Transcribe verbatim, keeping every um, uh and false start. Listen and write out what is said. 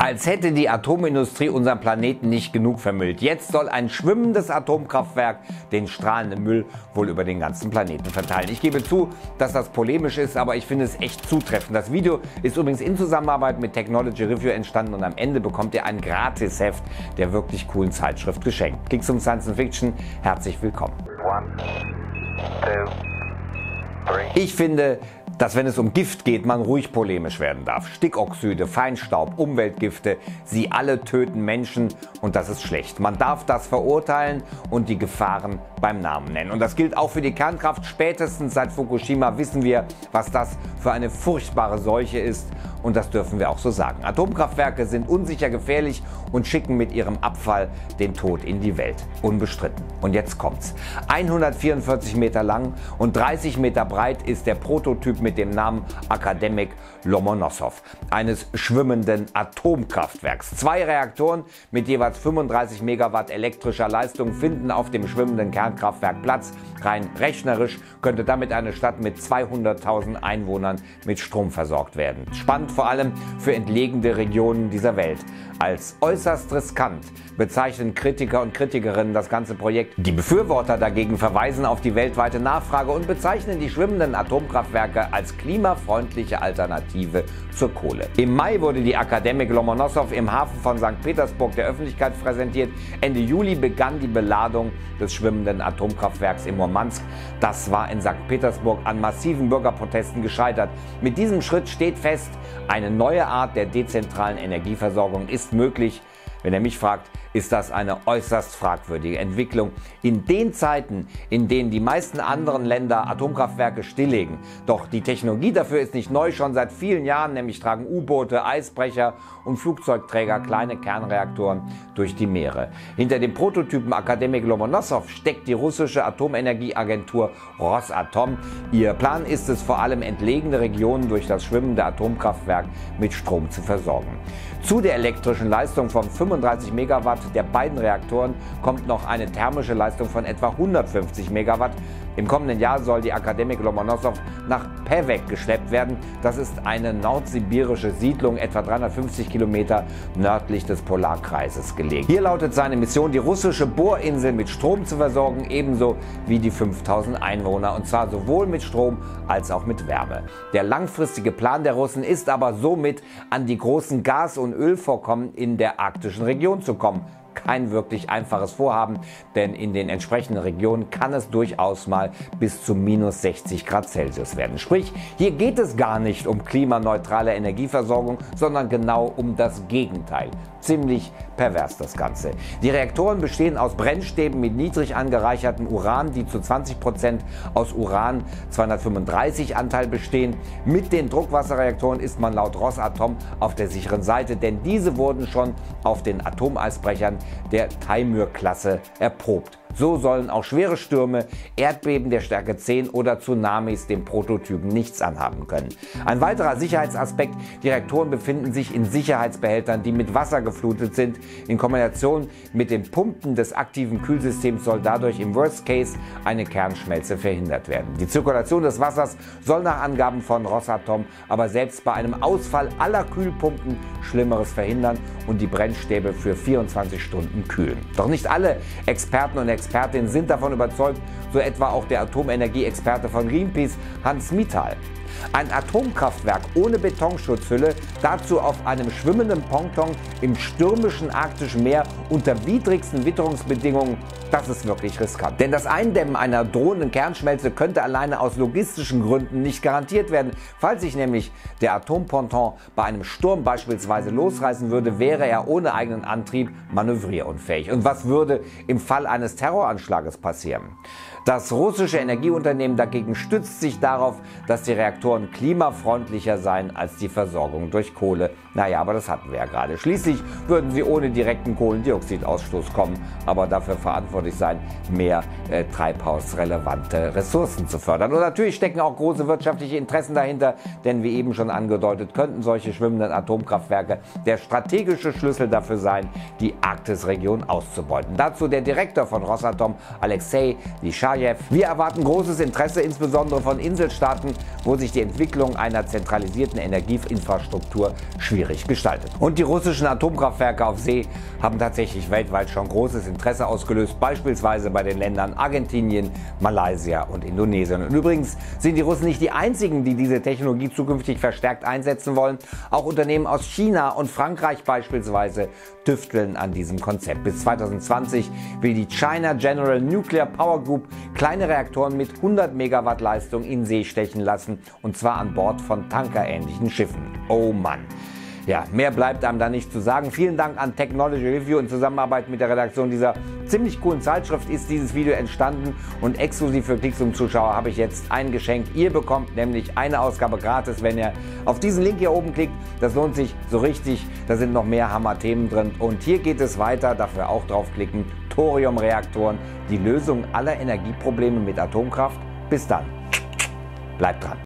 Als hätte die Atomindustrie unseren Planeten nicht genug vermüllt. Jetzt soll ein schwimmendes Atomkraftwerk den strahlenden Müll wohl über den ganzen Planeten verteilen. Ich gebe zu, dass das polemisch ist, aber ich finde es echt zutreffend. Das Video ist übrigens in Zusammenarbeit mit Technology Review entstanden und am Ende bekommt ihr ein Gratisheft der wirklich coolen Zeitschrift geschenkt. Klicks um Science Fiction, herzlich willkommen. One, two, three. Ich finde, dass wenn es um Gift geht, man ruhig polemisch werden darf. Stickoxide, Feinstaub, Umweltgifte, sie alle töten Menschen und das ist schlecht. Man darf das verurteilen und die Gefahren beim Namen nennen. Und das gilt auch für die Kernkraft. Spätestens seit Fukushima wissen wir, was das für eine furchtbare Seuche ist. Und das dürfen wir auch so sagen. Atomkraftwerke sind unsicher, gefährlich und schicken mit ihrem Abfall den Tod in die Welt. Unbestritten. Und jetzt kommt's. hundertvierundvierzig Meter lang und dreißig Meter breit ist der Prototyp mit dem Namen Akademik Lomonossow, eines schwimmenden Atomkraftwerks. Zwei Reaktoren mit jeweils fünfunddreißig Megawatt elektrischer Leistung finden auf dem schwimmenden Kernkraftwerk Platz. Rein rechnerisch könnte damit eine Stadt mit zweihunderttausend Einwohnern mit Strom versorgt werden. Spannend vor allem für entlegene Regionen dieser Welt. Als äußerst riskant bezeichnen Kritiker und Kritikerinnen das ganze Projekt. Die Befürworter dagegen verweisen auf die weltweite Nachfrage und bezeichnen die schwimmenden Atomkraftwerke als klimafreundliche Alternative zur Kohle. Im Mai wurde die Akademik Lomonossow im Hafen von Sankt Petersburg der Öffentlichkeit präsentiert. Ende Juli begann die Beladung des schwimmenden Atomkraftwerks in Murmansk. Das war in Sankt Petersburg an massiven Bürgerprotesten gescheitert. Mit diesem Schritt steht fest, eine neue Art der dezentralen Energieversorgung ist möglich. Wenn ihr mich fragt, ist das eine äußerst fragwürdige Entwicklung. In den Zeiten, in denen die meisten anderen Länder Atomkraftwerke stilllegen. Doch die Technologie dafür ist nicht neu, schon seit vielen Jahren, nämlich tragen U-Boote, Eisbrecher und Flugzeugträger kleine Kernreaktoren durch die Meere. Hinter dem Prototypen Akademik Lomonossow steckt die russische Atomenergieagentur Rosatom. Ihr Plan ist es, vor allem entlegene Regionen durch das schwimmende Atomkraftwerk mit Strom zu versorgen. Zu der elektrischen Leistung von fünfunddreißig Megawatt der beiden Reaktoren kommt noch eine thermische Leistung von etwa hundertfünfzig Megawatt. Im kommenden Jahr soll die Akademik Lomonossow nach Pevek geschleppt werden. Das ist eine nordsibirische Siedlung, etwa dreihundertfünfzig Kilometer nördlich des Polarkreises gelegen. Hier lautet seine Mission, die russische Bohrinsel mit Strom zu versorgen, ebenso wie die fünftausend Einwohner, und zwar sowohl mit Strom als auch mit Wärme. Der langfristige Plan der Russen ist aber somit, an die großen Gas- und Ölvorkommen in der arktischen Region zu kommen. Kein wirklich einfaches Vorhaben, denn in den entsprechenden Regionen kann es durchaus mal bis zu minus sechzig Grad Celsius werden. Sprich, hier geht es gar nicht um klimaneutrale Energieversorgung, sondern genau um das Gegenteil. Ziemlich pervers das Ganze. Die Reaktoren bestehen aus Brennstäben mit niedrig angereichertem Uran, die zu zwanzig Prozent aus Uran zweihundertfünfunddreißig Anteil bestehen. Mit den Druckwasserreaktoren ist man laut Rosatom auf der sicheren Seite, denn diese wurden schon auf den Atomeisbrechern der Taimyr-Klasse erprobt. So sollen auch schwere Stürme, Erdbeben der Stärke zehn oder Tsunamis dem Prototypen nichts anhaben können. Ein weiterer Sicherheitsaspekt: Die Reaktoren befinden sich in Sicherheitsbehältern, die mit Wasser geflutet sind. In Kombination mit den Pumpen des aktiven Kühlsystems soll dadurch im Worst Case eine Kernschmelze verhindert werden. Die Zirkulation des Wassers soll nach Angaben von Rosatom aber selbst bei einem Ausfall aller Kühlpumpen Schlimmeres verhindern und die Brennstäbe für vierundzwanzig Stunden kühlen. Doch nicht alle Experten und Expertinnen sind davon überzeugt, so etwa auch der Atomenergie-Experte von Greenpeace, Hans Mittal. Ein Atomkraftwerk ohne Betonschutzhülle, dazu auf einem schwimmenden Ponton im stürmischen arktischen Meer unter widrigsten Witterungsbedingungen, das ist wirklich riskant. Denn das Eindämmen einer drohenden Kernschmelze könnte alleine aus logistischen Gründen nicht garantiert werden. Falls sich nämlich der Atomponton bei einem Sturm beispielsweise losreißen würde, wäre er ohne eigenen Antrieb manövrierunfähig. Und was würde im Fall eines Terroranschlages passieren? Das russische Energieunternehmen dagegen stützt sich darauf, dass die Reaktoren klimafreundlicher seien als die Versorgung durch Kohle. Naja, aber das hatten wir ja gerade. Schließlich würden sie ohne direkten Kohlendioxidausstoß kommen, aber dafür verantwortlich verantwortlich sein, mehr äh, treibhausrelevante Ressourcen zu fördern. Und natürlich stecken auch große wirtschaftliche Interessen dahinter, denn wie eben schon angedeutet, könnten solche schwimmenden Atomkraftwerke der strategische Schlüssel dafür sein, die Arktisregion auszubeuten. Dazu der Direktor von Rosatom, Alexei Lischajew. Wir erwarten großes Interesse, insbesondere von Inselstaaten, wo sich die Entwicklung einer zentralisierten Energieinfrastruktur schwierig gestaltet. Und die russischen Atomkraftwerke auf See haben tatsächlich weltweit schon großes Interesse ausgelöst, beispielsweise bei den Ländern Argentinien, Malaysia und Indonesien. Und übrigens sind die Russen nicht die einzigen, die diese Technologie zukünftig verstärkt einsetzen wollen. Auch Unternehmen aus China und Frankreich beispielsweise tüfteln an diesem Konzept. Bis zweitausendzwanzig will die China General Nuclear Power Group kleine Reaktoren mit hundert Megawatt Leistung in See stechen lassen, und zwar an Bord von tankerähnlichen Schiffen. Oh Mann. Ja, mehr bleibt einem da nicht zu sagen. Vielen Dank an Technology Review. In Zusammenarbeit mit der Redaktion dieser ziemlich coolen Zeitschrift ist dieses Video entstanden, und exklusiv für Klicks und Zuschauer habe ich jetzt ein Geschenk. Ihr bekommt nämlich eine Ausgabe gratis, wenn ihr auf diesen Link hier oben klickt. Das lohnt sich so richtig. Da sind noch mehr Hammer-Themen drin. Und hier geht es weiter, dafür auch draufklicken. Thoriumreaktoren, die Lösung aller Energieprobleme mit Atomkraft. Bis dann. Bleibt dran.